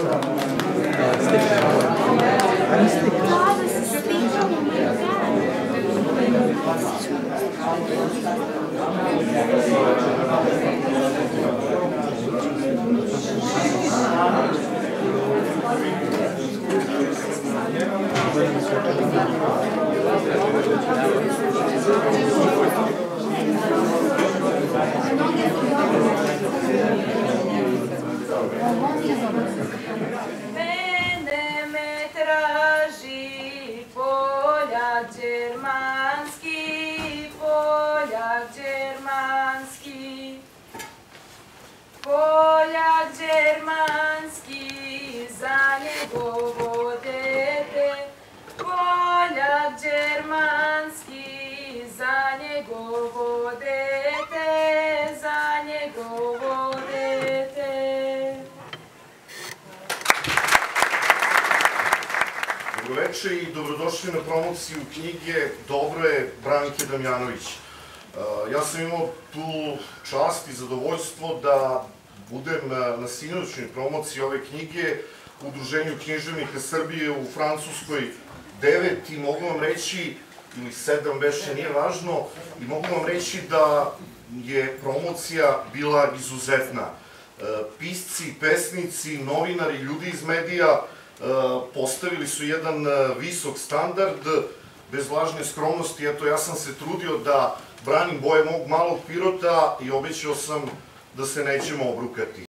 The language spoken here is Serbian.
Mene me traži Poljak đermanski, Poljak đermanski, Poljak đermanski, za njegovo dete, Poljak đermanski, za njegovo dete, za njegovo dete. Dobroveče i dobrodošli na promociju knjige Dobro je Branke Damjanović. Ja sam imao tu čast i zadovoljstvo da budem na sinoćnoj promociji ove knjige u Udruženju književnika Srbije u Francuskoj 9 i mogu vam reći, ili 7 beše, nije važno, i mogu vam reći da je promocija bila izuzetna. Pisci, pesnici, novinari, ljudi iz medija postavili su jedan visok standard, bez lažne skromnosti. Eto, ja sam se trudio da branim boje mog malog Pirota i obećao sam da se nećemo obrukati.